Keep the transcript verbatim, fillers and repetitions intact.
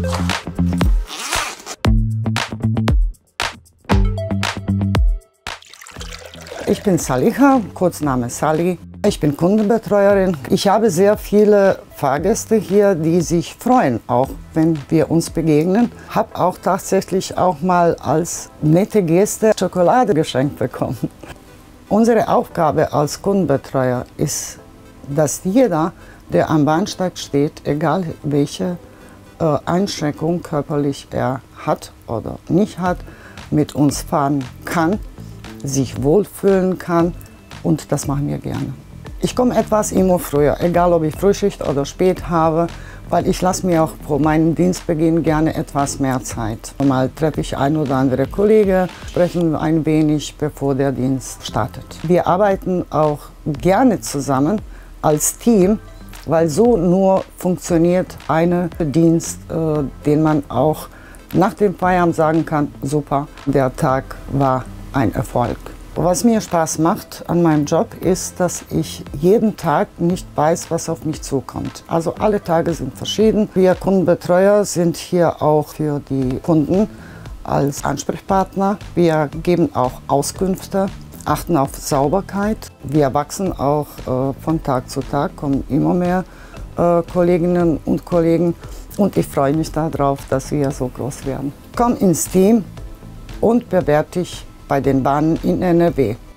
Ich bin Saliha, Kurzname Sali. Ich bin Kundenbetreuerin. Ich habe sehr viele Fahrgäste hier, die sich freuen, auch wenn wir uns begegnen. Habe auch tatsächlich auch mal als nette Geste Schokolade geschenkt bekommen. Unsere Aufgabe als Kundenbetreuer ist, dass jeder, der am Bahnsteig steht, egal welche äh, Einschränkung körperlich er hat oder nicht hat, mit uns fahren kann, sich wohlfühlen kann, und das machen wir gerne. Ich komme etwas immer früher, egal ob ich Frühschicht oder spät habe, weil ich lasse mir auch vor meinem Dienstbeginn gerne etwas mehr Zeit. Mal treffe ich ein oder andere Kollege, sprechen ein wenig, bevor der Dienst startet. Wir arbeiten auch gerne zusammen als Team, weil so nur funktioniert ein Dienst, äh, den man auch nach dem Feierabend sagen kann, super, der Tag war ein Erfolg. Was mir Spaß macht an meinem Job ist, dass ich jeden Tag nicht weiß, was auf mich zukommt. Also alle Tage sind verschieden. Wir Kundenbetreuer sind hier auch für die Kunden als Ansprechpartner. Wir geben auch Auskünfte, achten auf Sauberkeit. Wir wachsen auch äh, von Tag zu Tag, kommen immer mehr äh, Kolleginnen und Kollegen. Und ich freue mich darauf, dass wir so groß werden. Komm ins Team und bewerte dich bei den Bahnen in N R W.